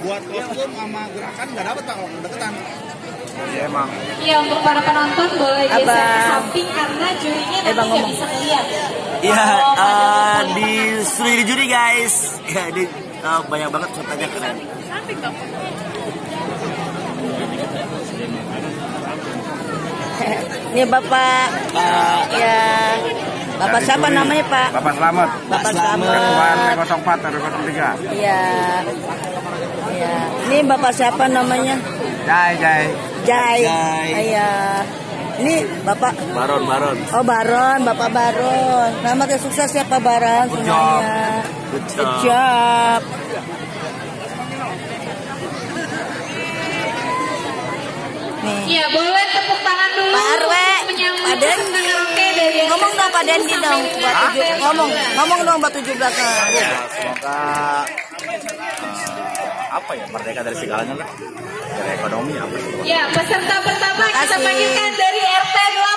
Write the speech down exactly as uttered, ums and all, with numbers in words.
buat kostum sama gerakan nggak dapat Pak kalau deketan. Iya emang. Iya, untuk para penonton boleh geser ke samping karena jurinya nanti nggak bisa ngeliat. Iya, uh, di seluruh juri guys. Ya, ini uh, banyak banget fotonya keren. Ini Bapak, Pak, ya, Bapak siapa namanya Pak? Bapak Slamet. Slamet. Bapak Slamet. Ketuaan nol empat nol tiga. Iya, iya. Ini Bapak siapa namanya? Jai Jai. Jai. Jai. Iya. Ini Bapak. Baron, Baron. Oh Baron, Bapak Baron. Selamat ya, sukses ya Pak Baron semuanya. Good Good job. job. Nih. Iya, boleh tepuk tangan dulu. Pak R W, Pak Dendi. Ngomong dong Pak Dendi dong, buat tujuh, ngomong, ngomong dong buat tujuh belas. Ya, semoga uh, apa ya, merdeka dari segalanya lah. Dari ekonomi apa. Ya, peserta pertama kita Makasih. panggilkan dari R T dua